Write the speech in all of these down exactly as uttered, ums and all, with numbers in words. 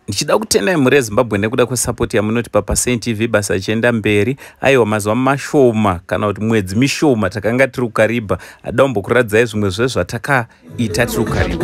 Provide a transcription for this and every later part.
Ndichida kutendai mhuri yeZimbabwe nekuda kwesapoti yamunotipa paSaint T V basa richienda mberi. Aiwa, mazuva mashoma kana kuti mwedzi mishoma takanga tiri kuKariba. Ada kumbokuradzai zvimwe zvezvo zvatakaita tiri kuKariba.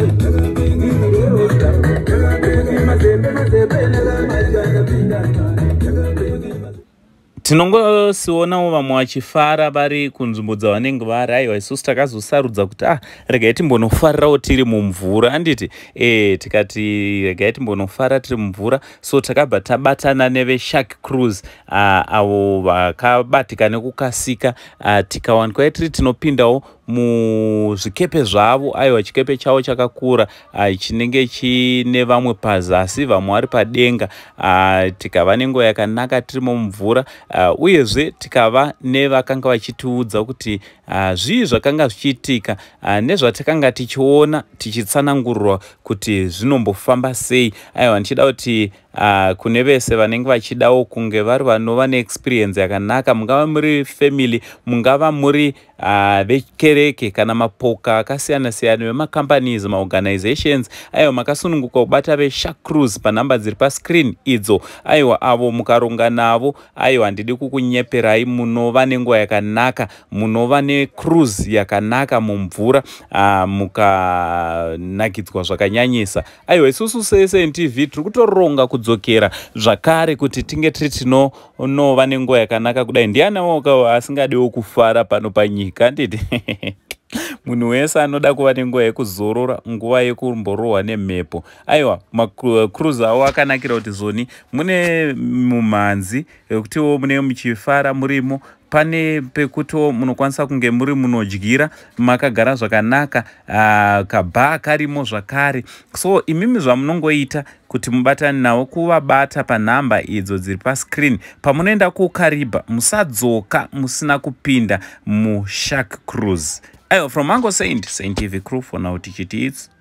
Tinongosiwonawo vamwe vachifara vari kunzvimbo dzavanenge vari. Aiwa, isusu takazosarudza kuti ah regai timbonofarirawo tiri mumvura. Anditi eh tikati regai timbonofara tiri mumvura. So takabva tabatana neVeShark cruise uh, avo vakabatika nekukasika uh, tikawanikwa tiri tinopindawo muzvikepe zvavo. Aiwa, chikepe chavo chakakura uh, chinenge chine vamwe pazasi vamwe vari padenga. uh, tikava nenguva yakanaka tiri mumvura. Uh, uyezve tikava nevakanga vachitiudza kuti uh, zvii zvakanga zvichiitika uh, nezvatakanga tichiona tichitsanangurwa kuti zvinombofamba sei. Aiwa, ndichida kuti uh, kune vese vanenge vachidawo kunge vari vanova neexperience yakanaka, mungava muri family, mungava muri uh, vekereke kana mapoka akasiyana siyana vemacompanies, maorganizations. Aiwa, makasununguka kubata veShark cruise panhamba dziri pascreen idzo. Aiwa, avo mukaronga navo, aiwa ndidi kukunyeperai, munova nenguva yakanaka, munova necruise yakanaka mumvura, uh, mukanakidzwa zvakanyanyisa. Aiwa, isusu seSaint T V tiri kutoronga kudzokera zvakare kuti tinge tiri tinonova nenguva yakanaka kudai. Ndianawo asingadiwo kufara pano panyika. Nditi munhu wese anoda kuva nenguva yekuzorora, nguva yekumborohwa nemhepo. Aiwa, macruise avo akanakira kuti zoni mune mumhanzi yekutiwo mune muchifara murimo, pane pekuti munokwanisa kunge muri munodyira makagara zvakanaka, uh, kabha karimo zvakare. So imimi zvamunongoita kuti mubatane navo kuvabata panhamba idzo dziri pascreen pamunoenda kuKariba, musadzoka musina kupinda muShark cruise. Aiwa, from Mango Saint, Saint T V crew for now, tichiti it's